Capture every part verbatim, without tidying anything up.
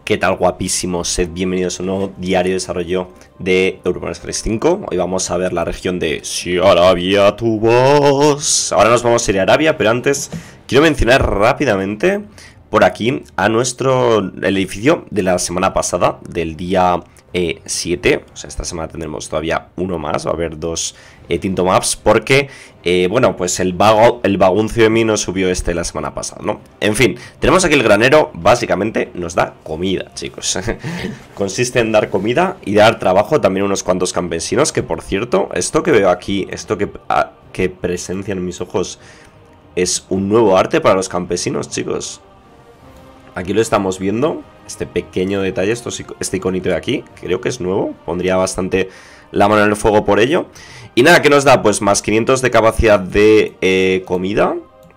¿Qué tal, guapísimos? Sed bienvenidos a un nuevo diario de desarrollo de Europones cinco. Hoy vamos a ver la región de Si Arabia tu voz. Ahora nos vamos a ir a Arabia, pero antes quiero mencionar rápidamente por aquí a nuestro el edificio de la semana pasada, del día eh, siete. O sea, esta semana tendremos todavía uno más, va a haber dos eh, Tinto Maps, porque, eh, bueno, pues el, vago, el vaguncio de mí no subió este la semana pasada, ¿no? En fin, tenemos aquí el granero, básicamente nos da comida, chicos. Consiste en dar comida y dar trabajo también a unos cuantos campesinos, que por cierto, esto que veo aquí, esto que, ah, que presencian mis ojos, es un nuevo arte para los campesinos, chicos. Aquí lo estamos viendo, este pequeño detalle, esto, este iconito de aquí, creo que es nuevo, pondría bastante la mano en el fuego por ello. Y nada, ¿qué nos da? Pues más quinientos de capacidad de eh, comida.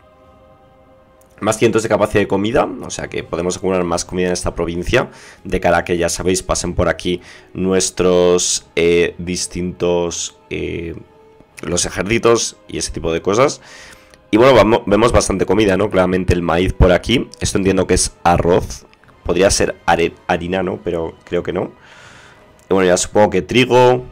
Más quinientos de capacidad de comida, o sea que podemos acumular más comida en esta provincia, de cara a que, ya sabéis, pasen por aquí nuestros eh, distintos, eh, los ejércitos y ese tipo de cosas. Y bueno, vamos, vemos bastante comida, ¿no? Claramente el maíz por aquí. Esto entiendo que es arroz. Podría ser harina, ¿no? Pero creo que no. Y bueno, ya supongo que trigo,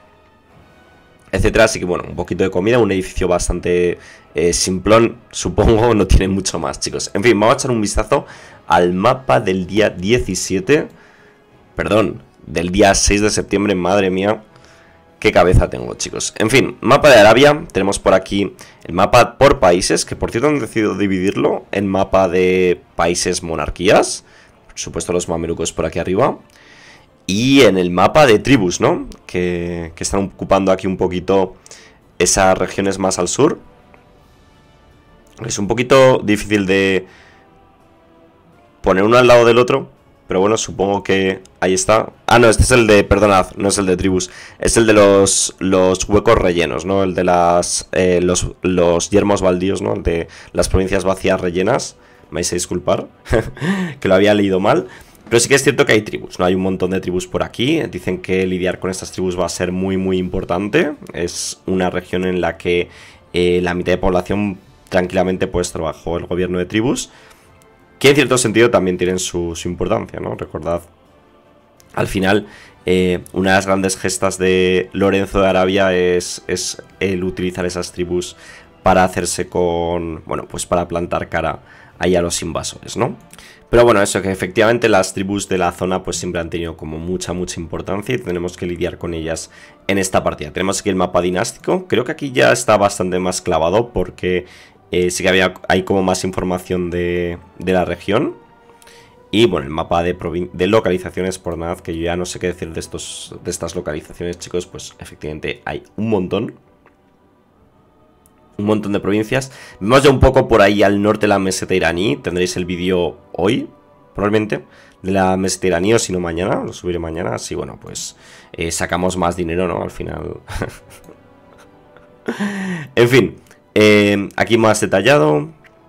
etcétera. Así que bueno, un poquito de comida. Un edificio bastante eh, simplón, supongo. No tiene mucho más, chicos. En fin, vamos a echar un vistazo al mapa del día diecisiete. Perdón, del día seis de septiembre, madre mía. Qué cabeza tengo, chicos. En fin, mapa de Arabia. Tenemos por aquí el mapa por países, que por cierto han decidido dividirlo en mapa de países monarquías. Por supuesto los mamelucos por aquí arriba. Y en el mapa de tribus, ¿no? Que, que están ocupando aquí un poquito esas regiones más al sur. Es un poquito difícil de poner uno al lado del otro. Pero bueno, supongo que ahí está. Ah, no, este es el de, perdonad, no es el de tribus. Es el de los, los huecos rellenos, ¿no? El de las eh, los, los yermos baldíos, ¿no? El de las provincias vacías rellenas. Me vais a disculpar, que lo había leído mal. Pero sí que es cierto que hay tribus, ¿no? Hay un montón de tribus por aquí. Dicen que lidiar con estas tribus va a ser muy, muy importante. Es una región en la que eh, la mitad de población tranquilamente pues trabajó el gobierno de tribus. Que en cierto sentido también tienen su, su importancia, ¿no? Recordad, al final, eh, una de las grandes gestas de Lorenzo de Arabia es, es el utilizar esas tribus para hacerse con, bueno, pues para plantar cara ahí a los invasores, ¿no? Pero bueno, eso, que efectivamente las tribus de la zona pues siempre han tenido como mucha, mucha importancia y tenemos que lidiar con ellas en esta partida. Tenemos aquí el mapa dinástico, creo que aquí ya está bastante más clavado porque Eh, sí que había, hay como más información de, de la región. Y bueno, el mapa de, de localizaciones, por nada, que yo ya no sé qué decir de, estos, de estas localizaciones, chicos. Pues efectivamente hay un montón. Un montón de provincias. Vemos ya un poco por ahí al norte de la meseta iraní. Tendréis el vídeo hoy, probablemente, de la meseta iraní, o si no mañana, lo subiré mañana. Así, bueno, pues eh, sacamos más dinero, ¿no? Al final. En fin. Eh, aquí más detallado.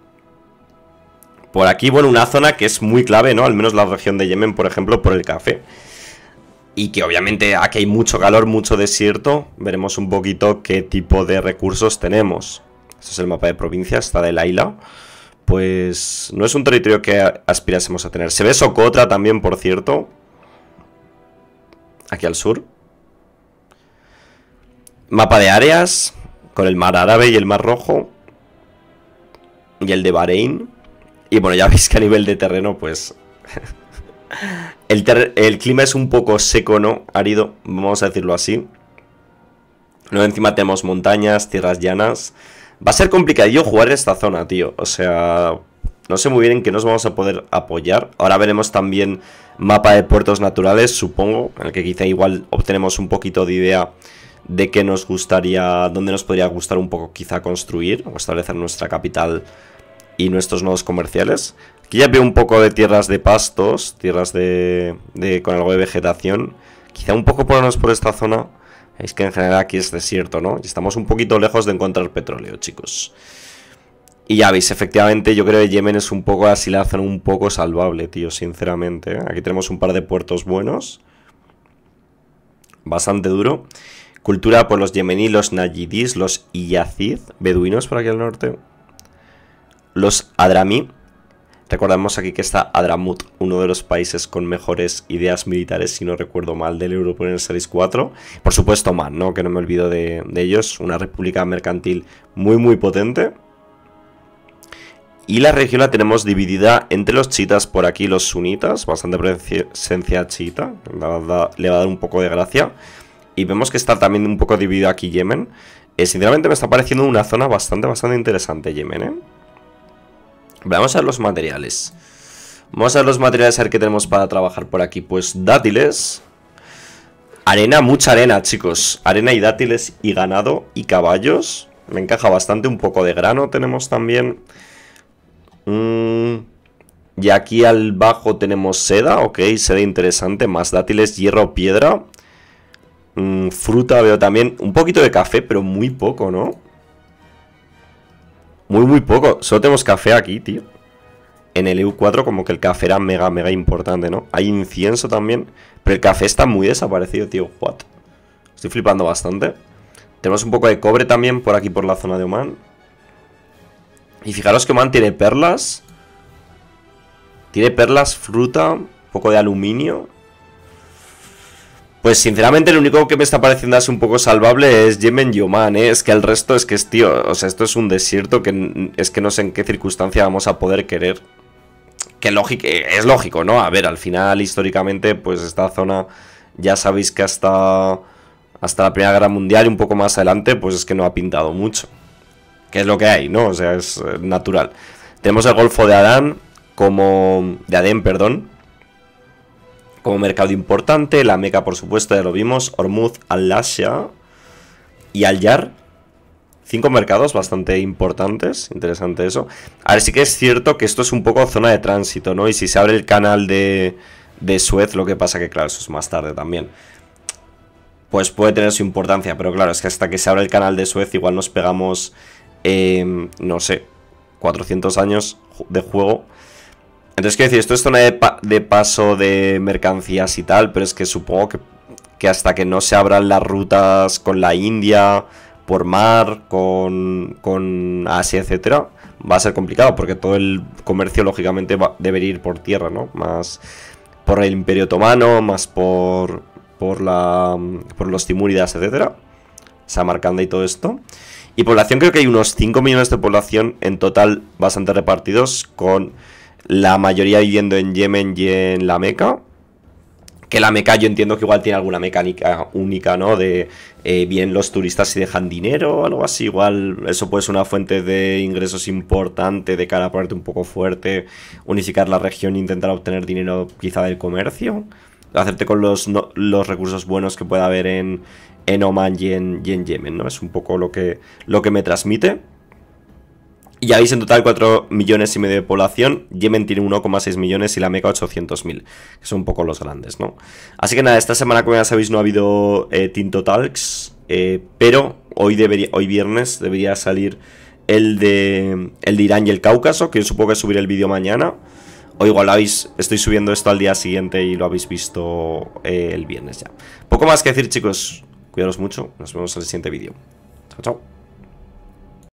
Por aquí, bueno, una zona que es muy clave, ¿no? Al menos la región de Yemen, por ejemplo, por el café. Y que obviamente aquí hay mucho calor, mucho desierto. Veremos un poquito qué tipo de recursos tenemos. Este es el mapa de provincias, está de Laila. Pues no es un territorio que aspirásemos a tener. Se ve Socotra también, por cierto. Aquí al sur. Mapa de áreas, con el mar Árabe y el mar Rojo. Y el de Bahrein. Y bueno, ya veis que a nivel de terreno, pues el, ter el clima es un poco seco, ¿no? Árido, vamos a decirlo así. Luego encima tenemos montañas, tierras llanas. Va a ser complicadillo jugar en esta zona, tío. O sea, no sé muy bien en qué nos vamos a poder apoyar. Ahora veremos también mapa de puertos naturales, supongo, en el que quizá igual obtenemos un poquito de idea de qué nos gustaría, dónde nos podría gustar un poco quizá construir o establecer nuestra capital y nuestros nodos comerciales. Aquí ya veo un poco de tierras de pastos, tierras de, de con algo de vegetación. Quizá un poco ponernos por esta zona. Es que en general aquí es desierto, ¿no? Y estamos un poquito lejos de encontrar petróleo, chicos. Y ya veis, efectivamente, yo creo que Yemen es un poco así la zona un poco salvable, tío, sinceramente. Aquí tenemos un par de puertos buenos. Bastante duro. Cultura por los yemení, los nayidís, los iyazid, beduinos por aquí al norte. Los adramí. Recordemos aquí que está Adramut, uno de los países con mejores ideas militares, si no recuerdo mal, del European Series cuatro. Por supuesto, Oman, ¿no? Que no me olvido de, de ellos. Una república mercantil muy, muy potente. Y la región la tenemos dividida entre los chiitas por aquí, los sunitas. Bastante presencia chiita. Le va a dar un poco de gracia. Y vemos que está también un poco dividido aquí Yemen. Eh, sinceramente me está pareciendo una zona bastante, bastante interesante Yemen, ¿eh? Vamos a ver los materiales. Vamos a ver los materiales, a ver qué tenemos para trabajar por aquí. Pues dátiles. Arena, mucha arena, chicos. Arena y dátiles y ganado y caballos. Me encaja bastante. Un poco de grano tenemos también. Mm. Y aquí al bajo tenemos seda. Ok, seda interesante. Más dátiles, hierro, piedra. Mm, fruta veo también. Un poquito de café, pero muy poco, ¿no? Muy, muy poco. Solo tenemos café aquí, tío. En el E U cuatro como que el café era mega, mega importante, ¿no? Hay incienso también. Pero el café está muy desaparecido, tío. What? Estoy flipando bastante. Tenemos un poco de cobre también por aquí, por la zona de Oman. Y fijaros que Oman tiene perlas. Tiene perlas, fruta, un poco de aluminio. Pues sinceramente lo único que me está pareciendo así un poco salvable es Yemen y Oman, ¿eh? Es que el resto es que es, tío, o sea, esto es un desierto que es que no sé en qué circunstancia vamos a poder querer. Que lógico, es lógico, ¿no? A ver, al final, históricamente, pues esta zona, ya sabéis que hasta, hasta la Primera Guerra Mundial y un poco más adelante, pues es que no ha pintado mucho. Que es lo que hay, ¿no? O sea, es eh, natural. Tenemos el Golfo de Adán, como... de Adén, perdón. Como mercado importante, la Meca por supuesto, ya lo vimos, Hormuz, Al-Lasha y Al-Yar. Cinco mercados bastante importantes, interesante eso. A ver, sí que es cierto que esto es un poco zona de tránsito, ¿no? Y si se abre el canal de, de Suez, lo que pasa que claro, eso es más tarde también. Pues puede tener su importancia, pero claro, es que hasta que se abra el canal de Suez igual nos pegamos, eh, no sé, cuatrocientos años de juego. Entonces, quiero decir, esto es zona de, pa de paso de mercancías y tal, pero es que supongo que, que hasta que no se abran las rutas con la India, por mar, con, con Asia, etcétera, va a ser complicado, porque todo el comercio, lógicamente, va, debería ir por tierra, ¿no? Más por el Imperio Otomano, más por, por, la, por los Timúridas, etcétera. Samarcanda y todo esto. Y población, creo que hay unos cinco millones de población en total bastante repartidos, con... la mayoría viviendo en Yemen y en la Meca. Que la Meca yo entiendo que igual tiene alguna mecánica única, ¿no? De eh, bien los turistas si dejan dinero o algo así. Igual eso puede ser una fuente de ingresos importante de cara a ponerte un poco fuerte. Unificar la región e intentar obtener dinero quizá del comercio. Hacerte con los, no, los recursos buenos que pueda haber en, en Oman y en, y en Yemen, ¿no? Es un poco lo que, lo que me transmite. Y ya veis en total cuatro millones y medio de población. Yemen tiene uno coma seis millones y la Meca ochocientos mil. Que son un poco los grandes, ¿no? Así que nada, esta semana, como ya sabéis, no ha habido eh, Tinto Talks. Eh, pero hoy, debería, hoy viernes debería salir el de, el de Irán y el Cáucaso. Que yo supongo que subiré el vídeo mañana. O igual lo habéis, estoy subiendo esto al día siguiente y lo habéis visto eh, el viernes ya. Poco más que decir, chicos. Cuidaros mucho. Nos vemos en el siguiente vídeo. Chao, chao.